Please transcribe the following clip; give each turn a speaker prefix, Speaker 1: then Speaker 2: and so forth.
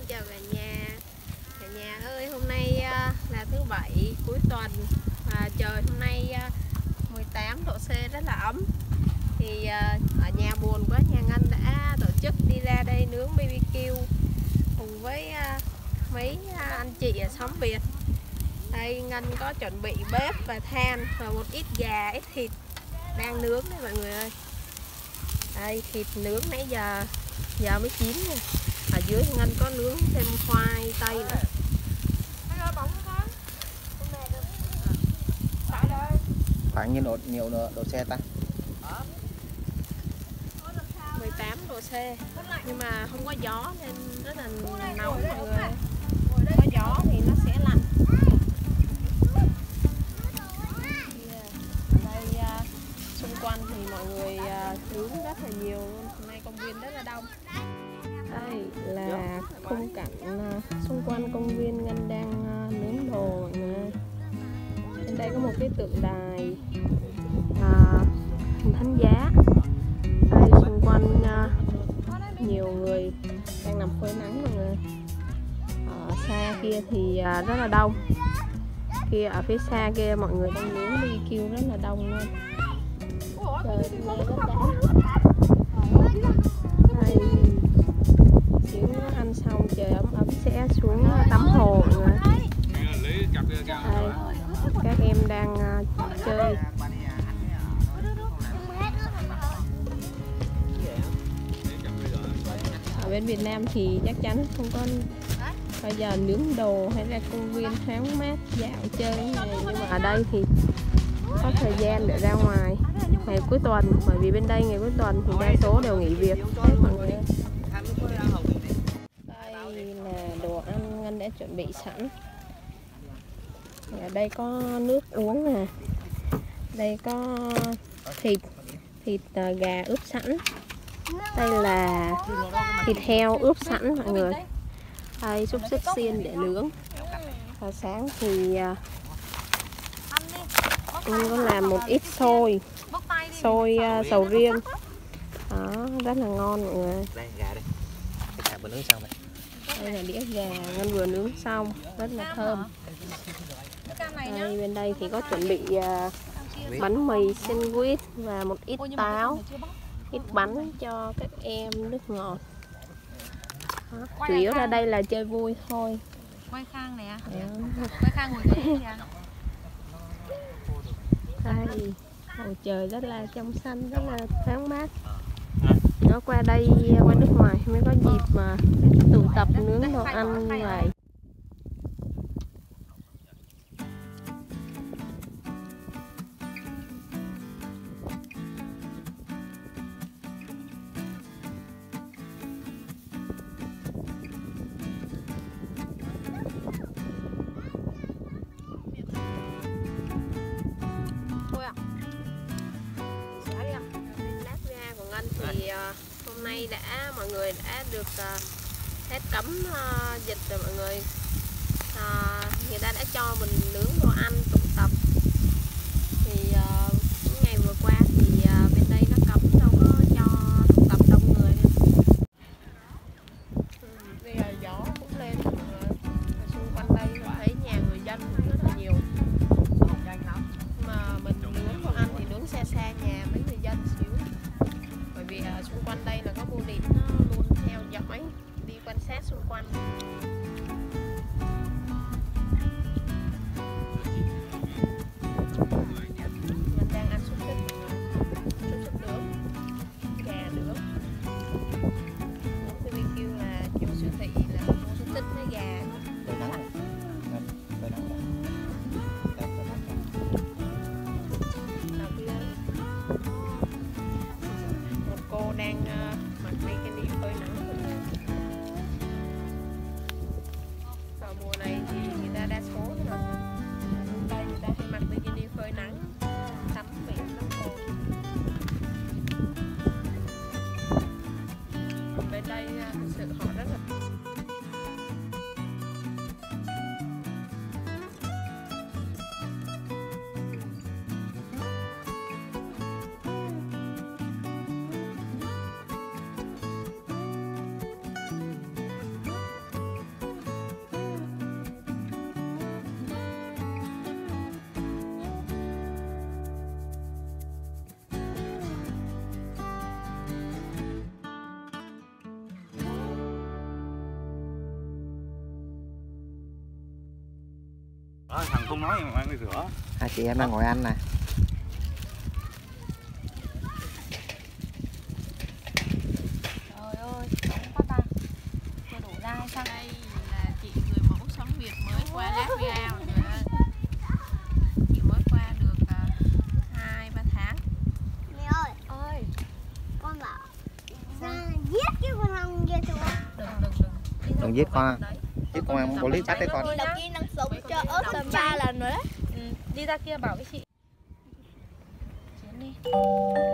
Speaker 1: chào cả nhà. Cả nhà ơi, hôm nay là thứ Bảy cuối tuần và trời hôm nay 18 độ C rất là ấm. Thì ở nhà buồn quá, nhà Ngân đã tổ chức đi ra đây nướng BBQ cùng với mấy anh chị ở xóm Việt. Đây Ngân có chuẩn bị bếp và than và một ít gà, ít thịt đang nướng đây mọi người ơi. Đây thịt nướng nãy giờ mới chín nè. Ở dưới Ngân có nướng thêm khoai tây nữa.
Speaker 2: Khoảng nhiều độ C ta?
Speaker 1: 18 độ C. Nhưng mà không có gió nên rất là nóng mọi người. Có gió thì nó sẽ lạnh. Đây xung quanh thì mọi người nướng rất là nhiều luôn. Hôm nay công viên rất là đông. Đây là khung cảnh xung quanh công viên Ngân đang nướng đồ mọi người. Bên đây có một cái tượng đài hình thánh giá. Đây xung quanh nhiều người đang nằm phơi nắng mọi người. Ở xa kia thì rất là đông. Kia ở phía xa kia mọi người đang nướng BBQ rất là đông luôn. Trời nghe rất đã. Đây xíu nữa ăn xong trời ấm ấm sẽ xuống tắm hồ mọi người. Đây, các em đang chơi. Ở bên Việt Nam thì chắc chắn không có bây giờ nướng đồ hay ra công viên thoáng mát dạo chơi như này, nhưng mà ở đây thì có thời gian để ra ngoài ngày cuối tuần, bởi vì bên đây ngày cuối tuần thì đa số đều nghỉ việc hết mọi người. Đây là đồ ăn Ngân đã chuẩn bị sẵn. Ở đây có nước uống nè, đây có thịt gà ướp sẵn, đây là thịt heo ướp sẵn mọi người. Đây xúc xích xiên để nướng. Và sáng thì Ngân có làm một ít xôi sầu riêng. Đó, rất là ngon mọi người.
Speaker 2: Đây gà đây. Gà vừa nướng xong này.
Speaker 1: Đây là đĩa gà Ngân vừa nướng xong, rất là thơm. Đây, bên đây thì có chuẩn bị bánh mì sandwich và một ít táo, ít bánh cho các em nước ngọt. Đó, chủ yếu ra đây là chơi vui thôi.
Speaker 3: Quay Khang này à? Quay Khang ngồi đấy kìa.
Speaker 1: Đây, bầu trời rất là trong xanh, rất là thoáng mát. Nó qua đây, qua nước ngoài mới có dịp mà tụ tập nướng đồ ăn như vậy. Thì hôm nay mọi người đã được hết cấm dịch rồi mọi người. Người ta đã cho mình nướng đồ ăn tụ tập. Thì những ngày vừa qua thì bên đây nó cấm, đâu có cho tụ tập đông người nữa. Bây giờ gió cũng lên mọi người. Xung quanh đây thấy nhà người dân cũng rất là nhiều. Mà mình nướng đồ ăn thì nướng xa xa nhà mấy người dân xíu. Bởi vì xung quanh đây là có bưu điện, nó luôn theo dõi, đi quan sát xung quanh. Mình đang ăn xúc xích nướng, gà nướng. BBQ là trong siêu thị là mua xúc xích với gà. Cô đang mặc mấy cái đi phơi nắng.
Speaker 4: Đó, thằng không nói mà mang đi rửa.
Speaker 2: Hai chị em đang ngồi ăn nè.
Speaker 3: Trời ơi, sống quá ta. Chưa đủ ra hay sao?
Speaker 1: Đây là chị người mẫu sống Việt mới qua Latvia rồi ơi. Chị mới qua được 2-3 tháng.
Speaker 5: Mẹ ơi,
Speaker 3: Ơi,
Speaker 5: con bảo ra giết cái con ong kia cho con.
Speaker 3: đừng.
Speaker 2: Đừng giết con. Giết con em bố lý chắc đấy con.
Speaker 5: Thì là kia năng sống cho ớt tầm 3 lần rồi đấy.
Speaker 3: Đi ra kia bảo với chị. Chiến đi.